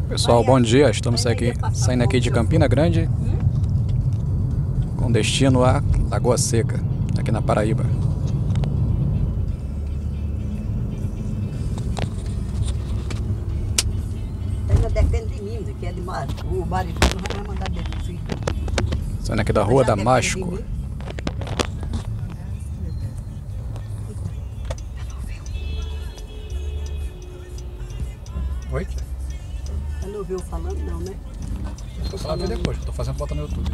Pessoal, bom dia. Estamos aqui, saindo aqui de Campina Grande, com destino a Lagoa Seca, aqui na Paraíba. Ainda depende de mim, que é de mar. O marido não vai mandar dentro do filho. Saindo aqui da Rua Damasco. Oi? Você não ouviu falando não, né? Vou falar ver depois, estou fazendo bota no YouTube.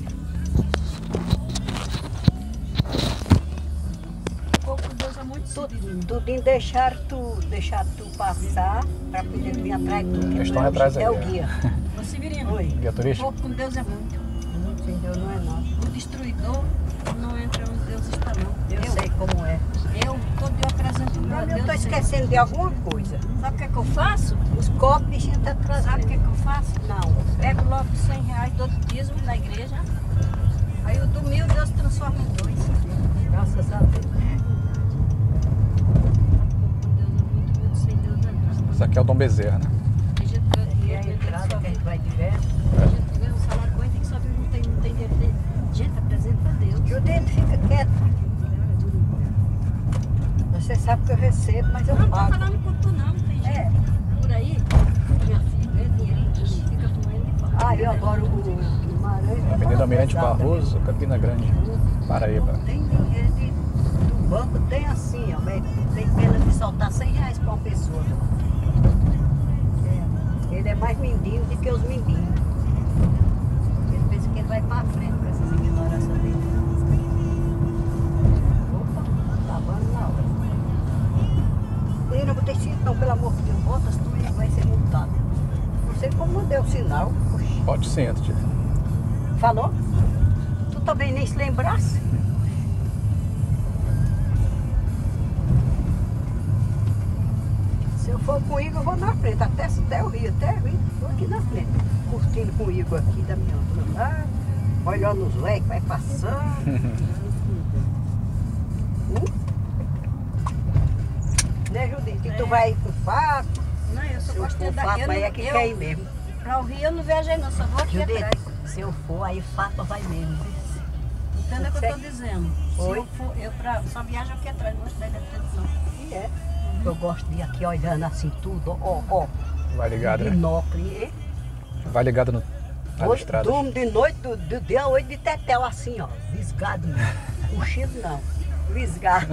Deus é muito tudinho deixar tu passar para poder vir atrás de tu. Eles estão atrás aí. É o guia. Ô Severino, Oi. Guia turístico? pouco com Deus é muito. Sem Deus não é nada. O destruidor não entra onde Deus está, não. Eu sei como é. Eu todo dia apresento meu a Eu estou Deus. esquecendo de alguma coisa. Sabe o que é que eu faço? Os copos a gente está trazendo. Sabe o que é que eu faço? Não. Pego logo R$100 do dízimo na igreja. Aí o do 1000 Deus transforma em 2. Graças a Deus. Com Deus é muito, meu sem Deus é nada. Isso aqui é o Dom Bezerra, né? A gente ganha E dinheiro, a entrada que a gente vai direto. a gente ganha um salário bom e tem que saber, não tem dinheiro dele. Gente, apresenta a Deus. Judito, fica quieto. Você sabe que eu recebo, mas eu Não tô pago. falando com tu não, tem gente É. por aí, minha filha, ganha dinheirinho, fica comendo e fala. Ah, eu agora o Guimarães. Avenida Almirante Barroso, Campina Grande, Paraíba. Tem dinheiro do banco, tem assim, ó. Tem pena de soltar R$100 para uma pessoa. É, ele é mais mindinho do que os mindinhos. Ele pensa que ele vai para frente com essas ignorâncias dele. Opa, tá acabando na hora. Eu não vou ter sido, não, pelo amor de Deus, bota, se tu vai ser multado. Não sei como não deu sinal. Oxi. Pode sim, antes de... Falou? Tu também nem se lembrasse? Se eu for com o Igor, eu vou na frente, até o Rio, vou aqui na frente. Curtindo com o Igor aqui da minha outro lado, olhando os leques, vai passando. Né, Judite? E tu vai com o Fato? Não, eu só Se eu gosto for de Fato, dar. aí é que quer ir mesmo. Pra o Rio eu não viajei não, só vou aqui Judite, atrás. se eu for, aí Fato vai mesmo. Entendeu o que eu tô dizendo? Se Oi? eu for, só viajo aqui atrás, não gosto da frente não. E é. Eu gosto de ir aqui olhando assim tudo, ó. Vai ligado, né? Binóculo, hein? Vai ligado nas estradas. Durmo de noite, do dia 8 de tetel, assim, ó. Visgado não. Cochilo não. Visgado.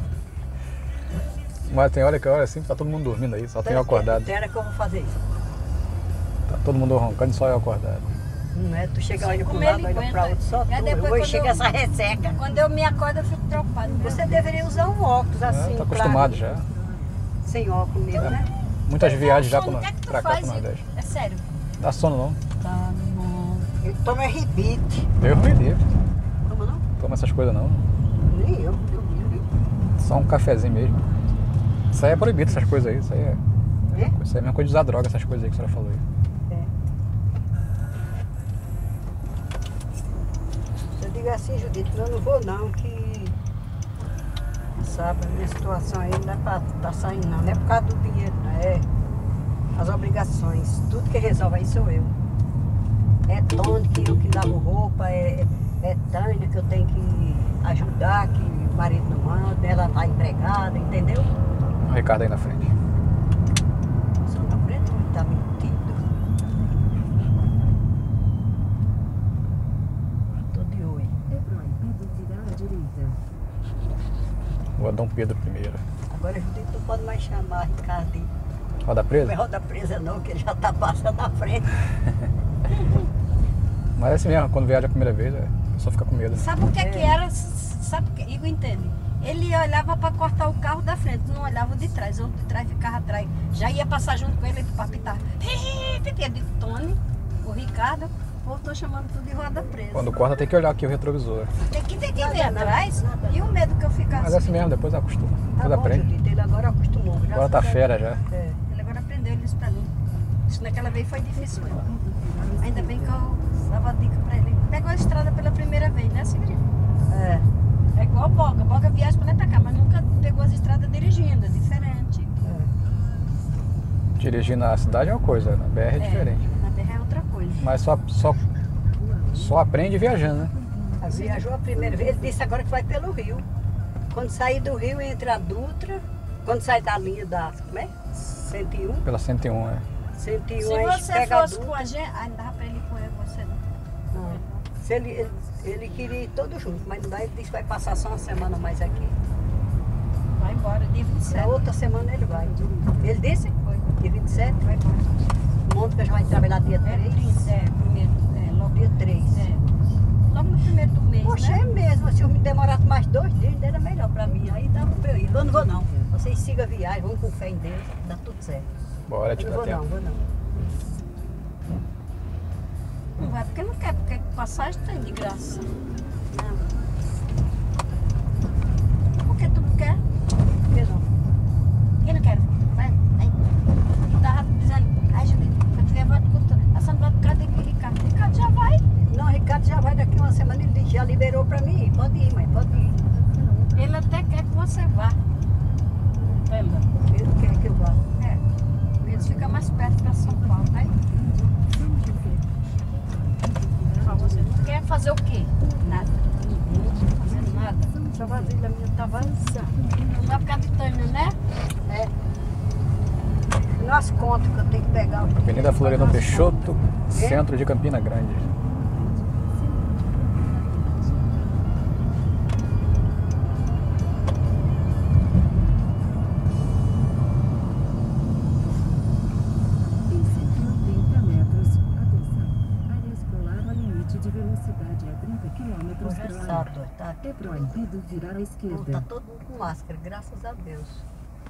Mas tem hora que assim, tá todo mundo dormindo aí, só tem eu acordado. Tem hora que eu vou fazer isso. Tá todo mundo roncando e só eu acordado. Não é? Tu chega olha pro comer, lado, ele olha pra aguenta. outro, só tu. Aí depois, Hoje quando chega eu- essa resseca. Quando eu me acordo eu fico preocupada. Você deveria usar um óculos assim, Tá acostumado já. sem óculos mesmo, né? Muitas viagens já O que é que tu pra cá, pro faz? Nordeste. É sério. Dá sono não? Tá bom. Ele toma rebite. Deus me livre. Toma não? Toma essas coisas não. Nem eu, Deus me livre. Só um cafezinho mesmo. Isso aí é proibido, essas coisas aí. Isso aí é a mesma coisa de usar droga, essas coisas aí que a senhora falou aí. Eu digo assim, Judite, eu não vou não, que sabe, a minha situação aí não é pra tá saindo não, não é por causa do dinheiro, não é as obrigações, tudo que resolve aí sou eu. É Tony que eu que lavo roupa, é Tânia que eu tenho que ajudar, que o marido não manda, ela tá empregada, entendeu? O Ricardo aí na frente. Só na frente não tá mentindo. Tô de olho. Rua Dom Pedro I. Agora Judite não pode mais chamar Ricardo de Roda Não é presa? roda presa não, que ele já tá passando na frente. Mas é assim mesmo, quando viaja a primeira vez, a pessoa fica com medo. Né? Sabe o que é que era? Sabe o que? Igor entende. Ele olhava para cortar o carro da frente, não olhava o de trás. O de trás ficava atrás. Já ia passar junto com ele, ele papitava. De Tony, o Ricardo, voltou chamando tudo de roda presa. Quando corta tem que olhar aqui o retrovisor. Tem que ver atrás. E o medo que eu ficasse. Mas é assim mesmo, depois acostuma. Tá Depois bom, aprende. Judite, ele agora acostumou. Agora tá fera já. É. Ele agora aprendeu isso pra mim. Isso naquela vez foi difícil mesmo. Ainda bem que eu dava dica pra ele. Pegou a estrada pela primeira vez, né, Severino? É. É igual Boga. Boga viaja pra lá e pra cá, mas nunca pegou as estradas dirigindo. É diferente. Dirigir na cidade é uma coisa, na BR é diferente. Na BR é outra coisa. Mas só aprende viajando, né? Viajou a primeira vez, ele disse agora que vai pelo Rio. Quando sair do Rio, entra a Dutra. Quando sair da linha da, como é? 101. Pela 101, é. 101, Se aí você pega a fosse Dutra. com a gente, aí não dava pra ele ir com você não. Não. Se ele queria ir todo junto, mas não dá, ele disse que vai passar só uma semana mais aqui. Vai embora, dia Na 27. outra semana ele vai. Ele disse? Foi. Dia 27? Vai embora. Mônica já vai trabalhar dia 3. 30, primeiro, logo Dia 3. Logo no primeiro do mês, Poxa, né? é mesmo. Se eu me demorasse mais 2 dias, ainda era melhor pra mim. Aí dava pra eu ir. Eu não vou não. Vocês sigam a viagem, vão com fé em Deus, dá tudo certo. Bora, Eu te não dá vou não, tempo. vou não. Não vai porque não quer, porque passagem tem de graça. Não, Porque tu não quer? por que não? Eu não quero. Vai, vai. Eu tava dizendo, ai Judite, quando tiver voto cultura, a Sandra vai ficar daqui, Ricardo. Ricardo já vai. Não, o Ricardo já vai daqui uma semana, ele já liberou pra mim. Pode ir, mãe, pode ir. Ele até quer que você vá. Entenda? Ele quer que eu vá. É. Eles ficam mais perto pra São Paulo, vai. Mas você não quer fazer o quê? Nada. Não fazer nada. Essa vasilha minha tá vazia. Não vai ficar ditando, né? É. Nas contas que eu tenho que pegar. Avenida Floriano Peixoto, É? centro de Campina Grande. Em 180 metros, atenção, área escolar, o limite de velocidade é 30 km Hoje é por hora. sábado, tá aqui. É proibido virar à Não, tá esquerda. todo mundo com máscara, graças a Deus.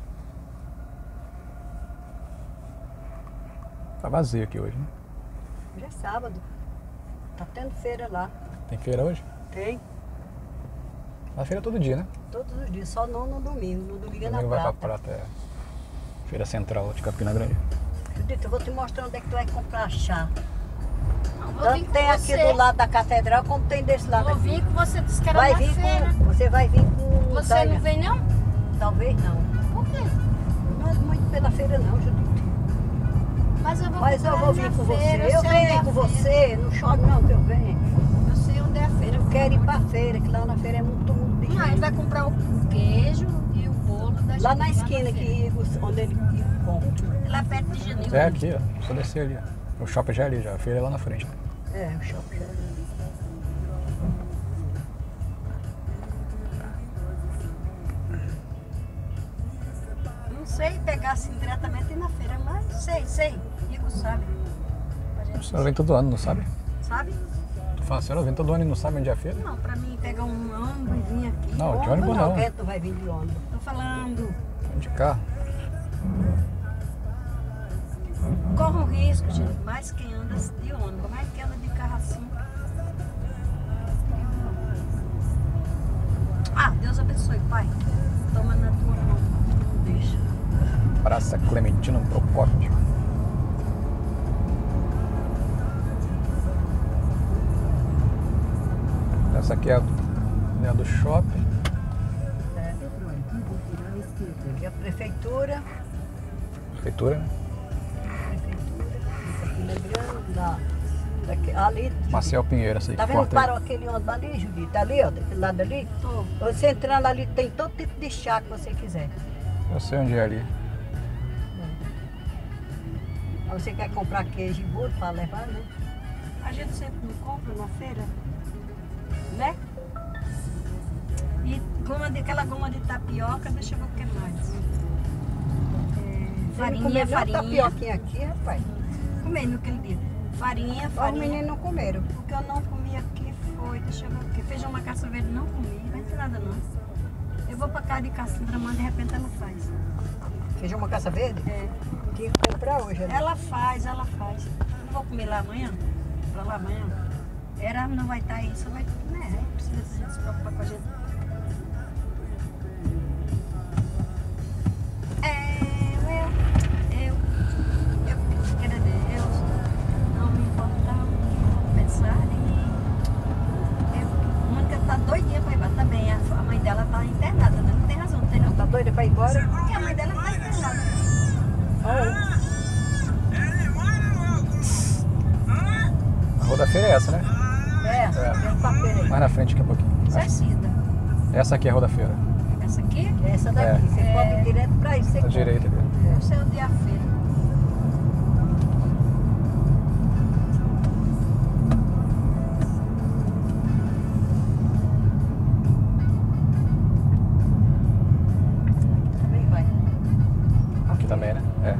Tá vazio aqui hoje, né? Hoje é sábado. Tá tendo feira lá. Tem feira hoje? Tem. A feira é todo dia, né? Todos os dias, só não no domingo. No domingo é na Domingo vai pra Prata. Prata, é. Feira Central de Campina Grande. Judita, eu vou te mostrar onde é que tu vai comprar chá. Não, vou vir Tanto com tem aqui você. do lado da catedral, como tem desse lado Vou aqui. vir com você, disse que era Vai na vir feira. com, você vai vir com Você Tânia. não vem não? Talvez não. Por quê? Não é muito pela feira não, Judita. Mas eu vou Mas eu comprar vou vir na com feira, você. Eu sei onde é venho a com feira. você. Não chore não que eu venho. Eu sei onde é a feira. Eu quero ir pra feira, que lá na feira é muito de Não, ele gente. vai comprar o queijo e o bolo da Lá na gente, esquina feira. que onde ele compra. Lá perto de Genil. É aqui, ó. Só descer ali, ó. O shopping já é ali, já. A feira é lá na frente. É, o shopping. Não sei pegar assim diretamente na feira, mas sei. Igor sabe. A A gente senhora vem todo ano, não sabe? sabe? Tu fala, a senhora vem todo ano e não sabe onde é a feira? Não, pra mim pegar um ônibus e vir aqui. Não, de ônibus não. Quem é que tu vai vir de ônibus? Tô falando, De carro. corre um risco, gente. Mais quem anda de ônibus, mais quem anda de carro assim. Ah, Deus abençoe, pai. Toma na tua mão. Não deixa. Praça Clementino Procópio. Essa aqui é a do shopping. É proibido virar à esquerda. Aqui é a prefeitura. Prefeitura, né? Campina Grande, lá. Ali. Marcel Pinheiro, essa aí Tá que vendo corta aí. parou aquele ônibus ali, Judita? Ali, ó, daquele lado ali? Tô. Você entrando ali, tem todo tipo de chá que você quiser. Eu sei onde é ali. Aí você quer comprar queijo e bolo para levar, né? A gente sempre não compra na feira, né? E aquela goma de tapioca, deixa eu ver o que mais. Você não comeu Farinha. tapioquinha aqui, rapaz. Comi naquele dia. Farinha. Os meninos não comeram. O que eu não comi aqui foi, deixa eu ver o que. Feijão macaça verde não comi, não tem nada não. Eu vou pra casa de Cassandra, mas de repente ela faz. Feijão uma caça verde? É. Tinha que comprar hoje. né? Ela faz. Não vou comer lá amanhã? Pra lá amanhã? Ela não vai estar aí, só vai. Né? Precisa a gente se preocupar com a gente. Quer Deus, não me importar o que vão pensar de mim. A Mônica tá doidinha pra ir embora também. A mãe dela tá internada, né? Não tem razão, não tem não. Tá doida pra ir embora? Porque a mãe dela tá internada. Olha. é essa, né? Tem um papel aí. Mais na frente aqui um pouquinho. Isso é Cida. Essa aqui é a Rua da Feira. Essa aqui? Essa daqui, você pode ir direto pra isso. À direita ali. Esse é o dia feira. Também vai. Aqui também, né? É.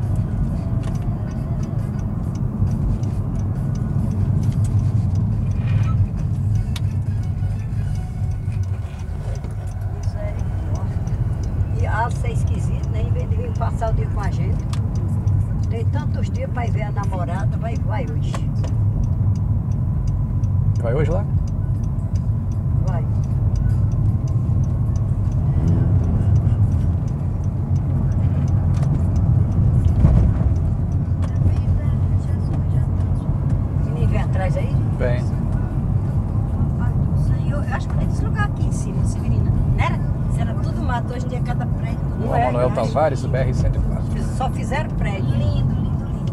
Você é esquisito, né? Em vez de vir passar o dia com a gente. Tem tantos dias para ir ver a namorada, vai hoje. Vai hoje lá? Vai. Menino vem atrás aí? Vem. Eu acho que tem esse lugar aqui em cima, Severina. Não era? Isso era tudo mato, hoje em dia cada prédio. Tudo Não Rua é, Manuel eu acho. Tavares, BR-104. Só fizeram prédio. Lindo, lindo, lindo.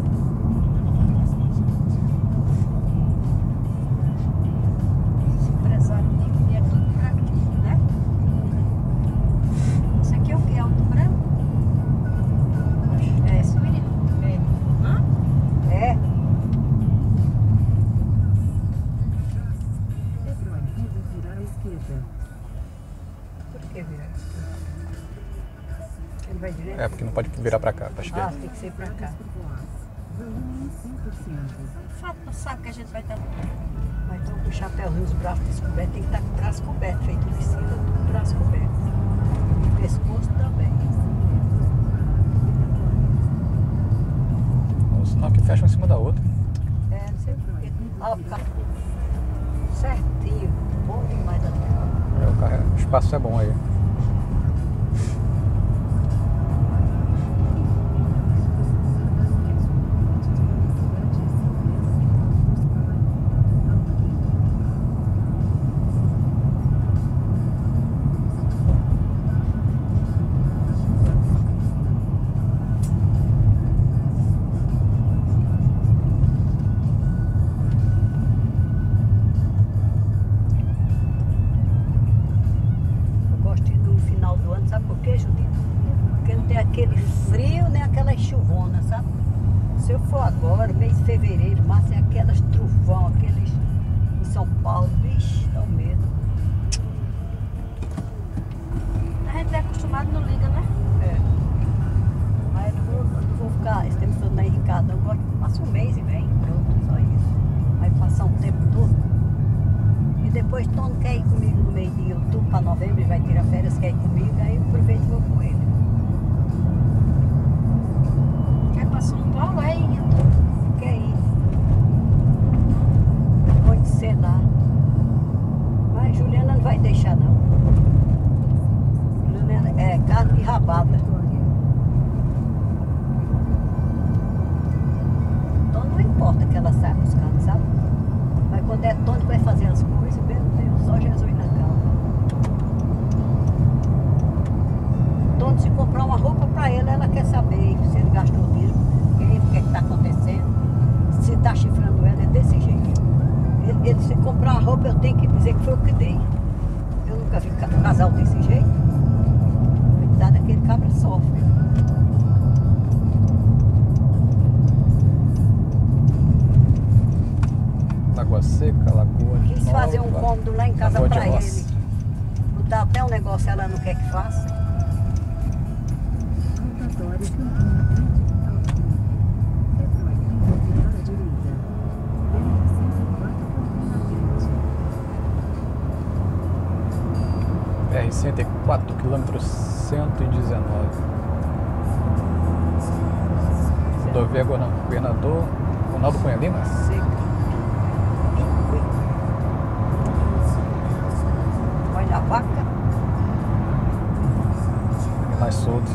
Esse empresário rico é tudo pra aqui, né? Isso aqui é o que? Alto Branco? É, Severina? É. Hã? É. Pedrone, virar à esquerda. Por que virar? Ele vai direto? É, porque não pode virar pra cá, pra Ah, esquerda. tem que ser pra cá. Volume 5%. Fato, sabe que a gente vai estar. Mas estão com o chapéuzinho, os braços descobertos. Tem que estar com o braço coberto, feito Priscila, tudo com o braço coberto. E o pescoço também. Senão que fecha uma em cima da outra. É, não sei porquê. Ah, tá certinho. Bom demais da terra. O carro, o espaço é bom aí. Eu gosto de ir no final do ano, sabe por quê, Judita? Porque não tem aquele frio nem aquelas chuvonas, sabe? Se eu for agora, mês de fevereiro, março, tem aquelas trovão, aqueles em São Paulo, vixe, dá um medo. A gente é acostumado, não liga, né? É. Mas eu não vou ficar esse tempo todo na Ricardo, eu gosto, passa um mês e vem, pronto, só isso. Vai passar um tempo todo. E depois Tono quer ir comigo no meio de outubro para novembro, ele vai tirar férias, quer ir comigo, aí eu aproveito e vou com ele. Quer pra São Paulo, é ir. Quer ir. Pode ser lá. Mas Juliana não vai deixar não. Juliana é carne de rabada. Então não importa que ela saia buscando, sabe? Mas quando é Tony que vai fazer as coisas, meu Deus, só Jesus na calma. Tony, se comprar uma roupa pra ela quer saber se ele gastou dinheiro, o que está acontecendo, se está chifrando ela, é desse jeito. Ele se comprar uma roupa, eu tenho que dizer que foi eu que dei. Eu nunca vi casal desse jeito. Coitado, aquele cabra sofre. Lagoa Seca, Lagoa de Quis fazer um Nova, cômodo lá em casa Lagoa de pra ele. Roça. Botar até um negócio, ela não quer que faça. Rotatório Campina Grande. Pedrone, virar à direita. BR-104, quilômetro 119. Rodovia Governador Ronaldo Cunha Lima. Seca. Olha a vaca. Mais soltos.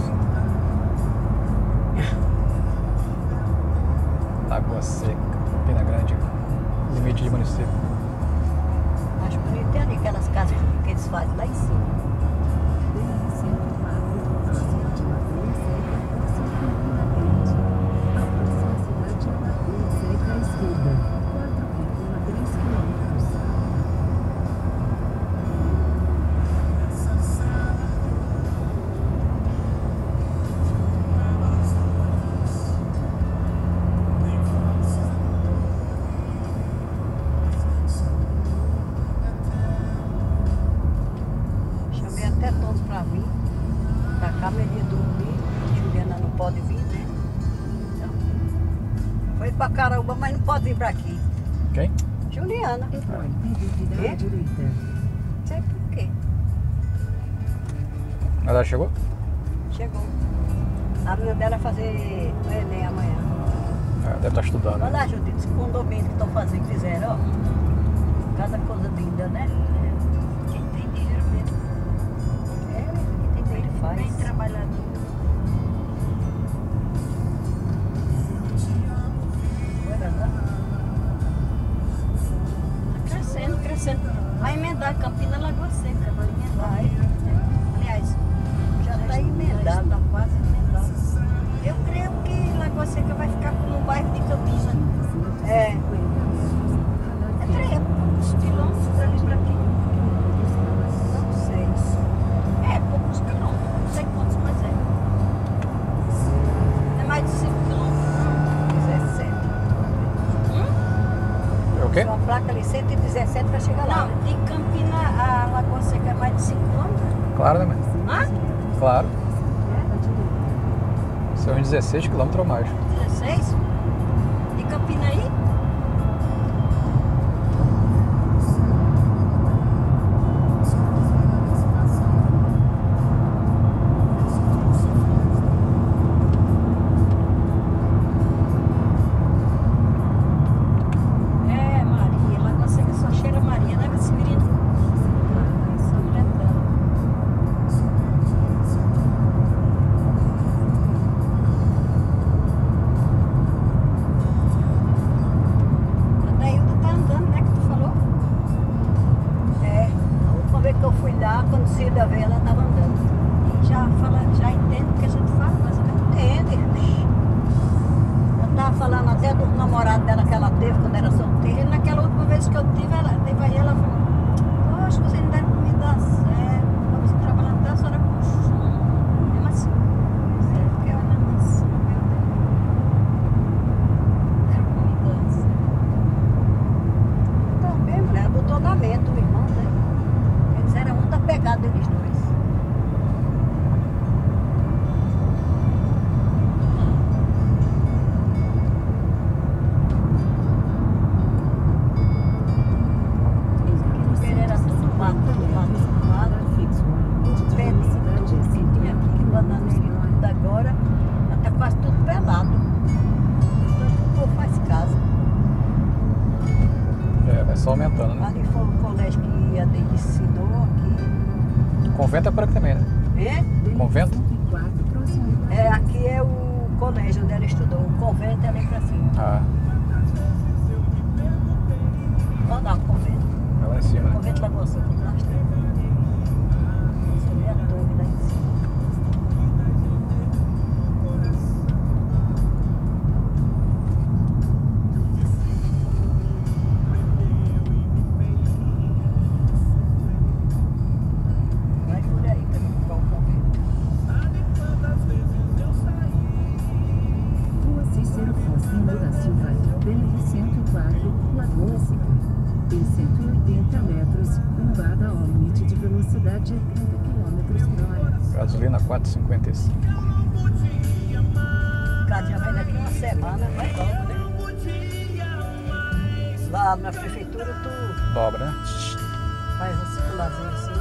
Lagoa Seca, Campina Grande, limite de município. Acho bonito. Tem ali aquelas casas que eles fazem lá em cima. Foi pra Caraúba, mas não pode vir pra aqui. Quem? Juliana. Ecoe tem dúvida à Quê? direita. Não sei por quê. Ela chegou? Chegou. A menina dela vai fazer o Enem amanhã. Deve estar estudando. Olha lá, Judite, esse condomínio que estão fazendo, que fizeram, ó. Cada coisa linda, né? Quem tem dinheiro mesmo. É, quem tem dinheiro faz. Bem trabalhador. Olha lá. Tá crescendo, crescendo. Vai emendar Campina Lagoa Seca, vai emendar. Vai. Aliás, Já está emendado. está quase emendado. Eu creio que Lagoa Seca vai ficar no bairro de Campina. É. É poucos quilômetros dali para aqui. Não sei. É, poucos quilômetros. Não sei quantos, mas é. É mais de 5 quilômetros. 17. É o quê? Tem uma placa ali, 117 para chegar lá. Não, de Campina a Lagoa Seca é mais de 5 quilômetros. Claro, né, mãe? Hã? Claro. São uns 16 quilômetros ou mais. 16? De Campina aí? É, Maria. Lagoa Seca só cheira Maria, né, Severino? A Dailda tá andando, né, que tu falou? É. A última vez que eu fui lá, quando Cida veio, ela estava andando. E já entende o que a gente fala, mais ou menos. Entende? Eu estava falando até do namorado dela que ela teve quando era solteira. E naquela última vez que eu tive aí, ela falou, poxa, você não deve me dar certo, vamos trabalhar até a senhora com chão. Mesmo assim. Pois é, porque olha nisso, meu Deus. Era com me dar certo. Também, mulher, botou na mente o irmão, né? Eles eram muita pegada eles dois. Pereira tudo mato, tudo mato, tudo mato. Pedinho, tinha aqui, bananeira e tudo agora. Tá quase tudo pelado. Tanto que o povo faz casa. Vai só aumentando, né? Ali foi o colégio que a Deide ensinou aqui. Convento é por aqui também, né? É? Convento? É, aqui é o colégio onde ela estudou. O convento é ali pra cima. Ah, Olha lá o convento. é lá em cima, O né? convento da Lagoa Seca, lá está. Você vê a torre lá em cima. Vai por aí pra ver qual o convento. Rua Cícero Faustino da Silva, BR-104, Lagoa Seca. Em 180 metros, umbada ao limite de velocidade de 30 km por hora. Gasolina 4,55. O cara já vai daqui uma semana, vai logo, né? Lá na prefeitura tu Dobra, né? faz um circularzinho assim.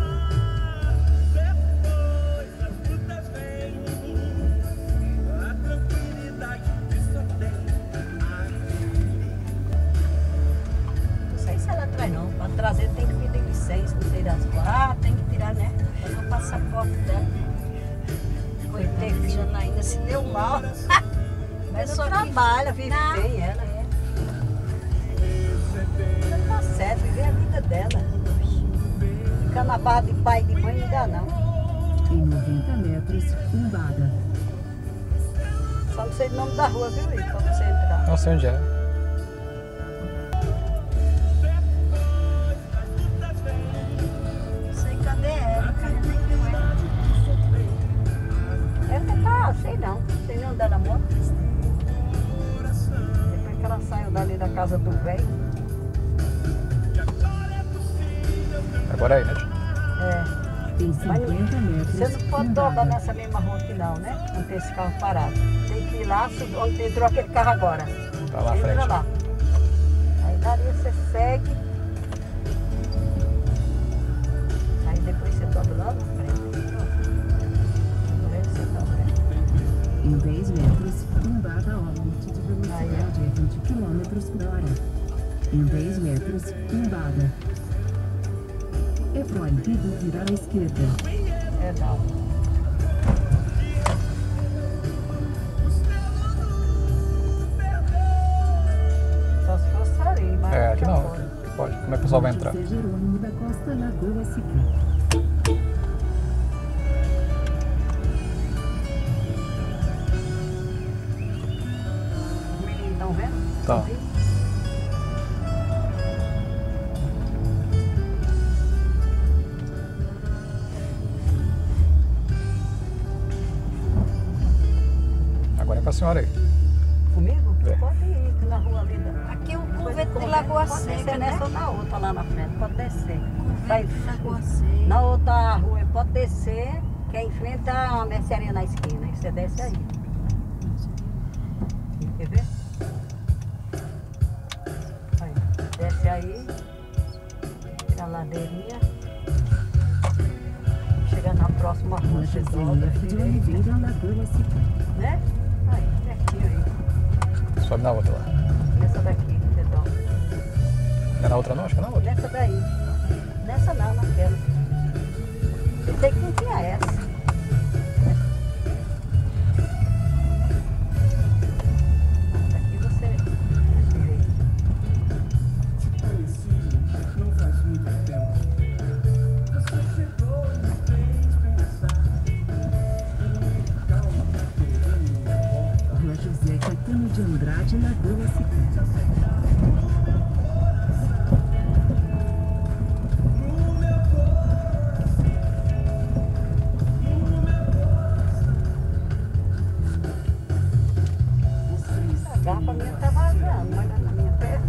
Não sei se ela traz não. Pra trazer tem que pedir licença, não sei das quatro. Ah, tem que tirar, né? Fazer o passaporte dela. Coitada, Janaína se deu mal. Mas só só que- trabalha, vive Não. bem ela. Ela tá certo, viver a vida dela. Ficar na barra de pai e de mãe não dá não. Em 90 metros, umbada. Só não sei o nome da rua, viu, Igor, pra você entrar. Não sei onde é. Não sei cadê ela, cara, nem viu ela. Ela tá, sei não nem onde ela mora. Depois que ela saiu dali da casa do velho. Agora aí, né? tio? É. Em Mas 50 metros, você não pode dobrar nessa mesma rua aqui não, né? Não tem esse carro parado. Tem que ir lá onde entrou aquele carro agora. Tá lá na Entra frente. lá. Aí dali você segue. Aí depois você dobra lá na frente. Aí você dobra. Em 10 metros, embada ao limite de velocidade a 20 km/h. Em 10 metros, embada. É proibido virar à esquerda. É não. Só se fosse ali, mas É, aqui não. pode. Pode. Como é que o pessoal vai entrar? José Jerônimo da Costa, Lagoa Seca. Os meninos estão vendo? Tá. Agora é com a senhora aí. Comigo? É. Pode ir na rua ali. Aqui é o convento de Lagoa Pode Seca, descer né? nessa ou na outra lá na frente, pode descer. Vai, Convento de Lagoa Seca. na outra rua pode descer, que é em frente à mercearia na esquina. Aí você desce aí. Quer ver? Aí, desce aí, a ladeirinha. Chega na próxima rua, Rua você José dobra, F. de direita, Oliveira, Lagoa Seca. né? Aí, pertinho aí. Sobe na outra lá. Nessa daqui, você dobra. Não é na outra não? Acho que é na outra. Nessa daí. Nessa não, naquela. Eu sei que não tinha essa. Aqui você direito. Não faz muito tempo. Você chegou e me fez pensar. Calma, querendo. Rua José Caetano de Andrade, Lagoa Seca. A garrafa minha tá vazando, mas na minha perna.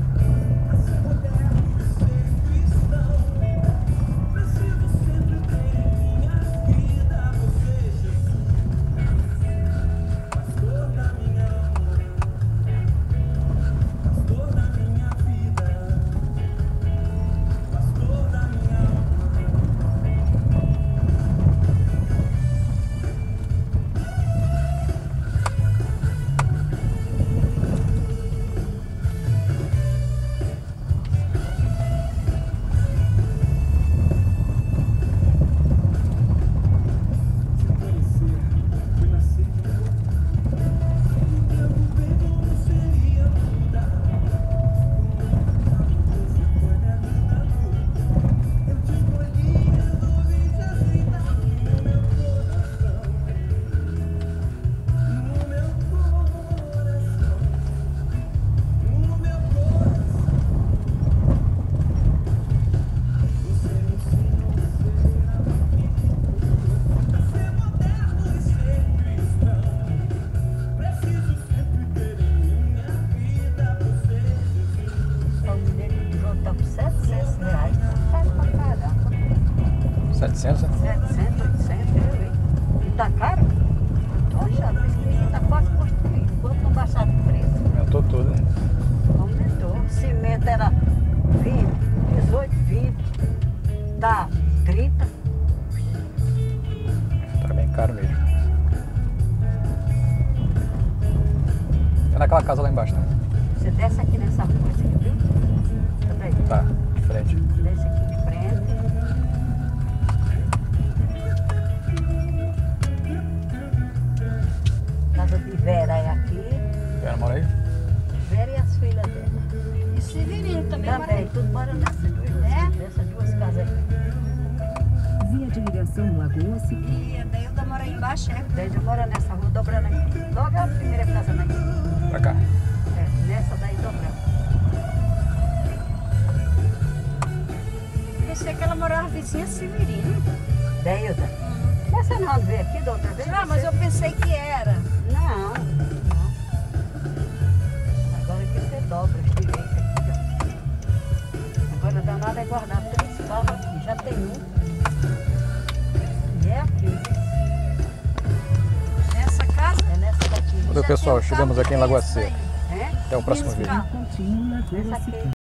Foi nascer de novo. Eu não sei como seria mudar. Você foi minha vida toda. Eu te escolhi, resolvi te aceitar no meu coração. No meu coração. No meu coração. Você me ensinou a ser amigo. A ser moderno e ser cristão. Preciso sempre ter em minha vida você, Jesus. Só o mineiro voltar por R$700. Tá caro pra caramba. 700, né? 700, 800, eu, hein? E tá caro? Poxa, isso tá quase construído. Quanto não baixar de preço? Aumentou tudo, né? Aumentou. O cimento era 20, 18, 20. Tá 30. Tá bem caro mesmo. É naquela casa lá embaixo, né? Você desce aqui nessa rua, assim, viu? Tá aí. Tá, de frente. Desce aqui de frente. Casa de Vera é aqui. Vera, mora aí? Vera e as filhas dela. E Severino também mora Também, aí. tudo mora nessas duas casas aí. Via de ligação Lagoa Seca. E a Deilda mora aí embaixo, é? Desde mora nessa rua, dobrando aqui. Logo a primeira casa daqui. Pra cá. É, nessa daí dobrando. Pensei que ela morava vizinha Severino. Deilda. Mas você não veio aqui da outra vez? Ah, mas eu pensei que era. Não, não. Agora que você dobra direito aqui, ó. Agora danada é guardar 3 carros aqui. Já tem um. E é aqui. Nessa casa? É nessa daqui. Olha, pessoal, chegamos aqui em Lagoa Seca. É? Até o próximo vídeo. Continua na velocidade.